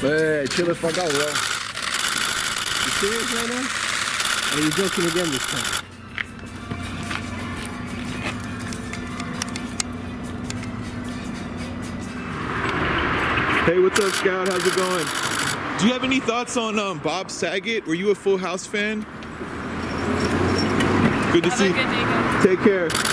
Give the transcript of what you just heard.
Hey, chill the fuck out, bro. You serious right now? Or are you joking again this time? Hey, what's up, Scout? How's it going? Do you have any thoughts on Bob Saget? Were you a Full House fan? Good to see you. Have a good day, guys. Take care.